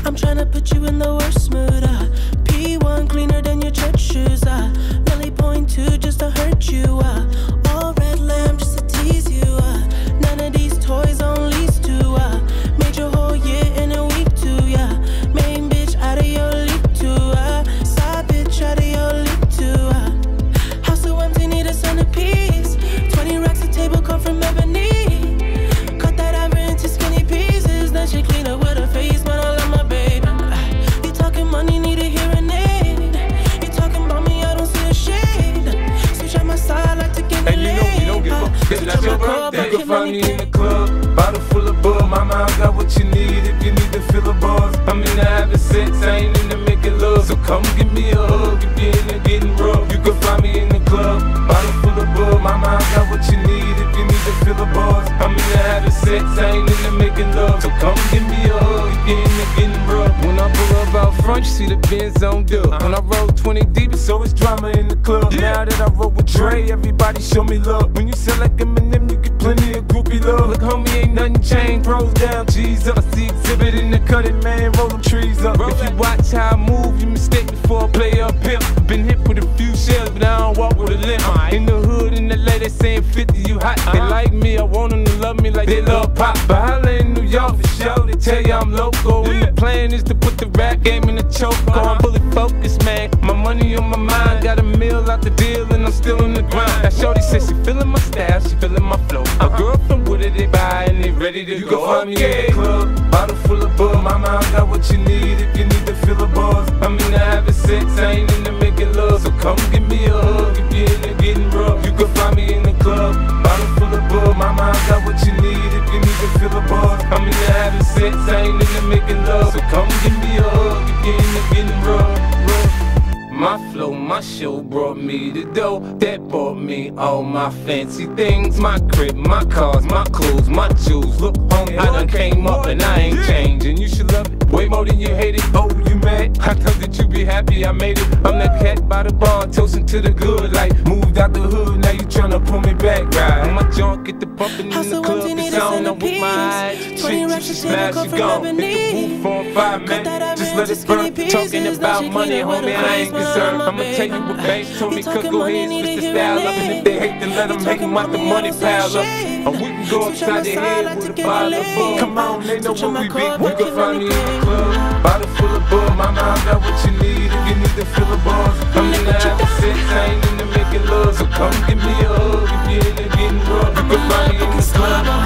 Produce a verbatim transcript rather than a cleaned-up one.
I'm tryna put you in the worst mood. Uh. P one cleaner than your church shoes. Uh. Nelly point two just to hurt you. Uh. All red lamb just to tease you. Uh. None of these toys on lease to. Uh. Made your whole year in a week too. Yeah. Main bitch out of your league too. Uh. Side bitch out of your league too. Uh. House so empty, need a centerpiece. Twenty racks a table come from ebony. Cut that ivory into skinny pieces. Then she clean up with her face, man. I love my baby. Uh. You talking money, need a hearing aid. You talking about me, I don't see a shade. Switch on my side, like to get and you know we don't give up. It's not your birthday. You can find me in the club, bottle full of bug. Mama, I got what you need if you need to fill a buzz. I'm into having sex, I ain't into making love. So come give me a hug if you're into getting rough. You can find me in the club, bottle full of bug. Mama, I got what you need if you need to fill a buzz. I'm into having sex, I ain't into making love. So come give me a hug if you're into getting rough. When I pull up out front, you see the Benz on dub. When I roll twenty deep, so it's drama in the club. Now that I roll with Dre, everybody show me love. When you sell like Eminem, you get plenty of groupie love. Look, homie, ain't nothing changed. Pros down, G's up. I see exhibit in the cutting, man, roll them trees up. If you watch how I move, you mistake before I play up pimp. Been hit with a few shells, but I don't walk with a limp. In the hood, in the lady saying fifty, you hot. They like me, I want them to love me like they love pop. But holla in New York for show, they tell you I'm local. And the plan is to put the rap game in the choke. I'm fully focused, man. My money on my mind, got a meal out the deal, and I'm still in the grind. Now shorty says she feeling my style, she feeling my flow. A girl from Wooded, they buy and they ready to go. You can find me in the club, bottle full of bug. Mama, I got what you need if you need to fill a buzz. I'm into having sex, I ain't into making love. So come give me a hug if you're into getting rough. You can find me in the club, bottle full of bug. Mama, I got what you need if you need to fill a buzz. I'm into having sex, I ain't into making love. So come give me a hug if you're into getting rough. My flow, my show brought me the dough that bought me all my fancy things. My crib, my cars, my clothes, my jewels. Look, homie, I done came up and I ain't changing. You should love it way more than you hate it. Oh, you mad? I thought that you be happy I made it. I'm that cat by the bar, toasting to the good. Like, moved out the hood, now you tryna pull me back, right? When my junk get the bumping in the club, it's on, I'm with my eyes. Shit, you should smash, you gone. Hit the roof on fire, man. Just let it burn. Talking about money, homie, I ain't concerned. I'ma tell you what banks told me could go ahead and switch the style up. And if they hate, then let them hate them out the money pile up. Or we can go upside their head with a bottle of bug. Come on, they know where we be. You can find me in the club, bottle full of bug. Mama, I got what you need if you need to fill a buzz. I'm into having sex, I ain't into making love. So come give me a hug if you're into getting rough. You can find me in the club.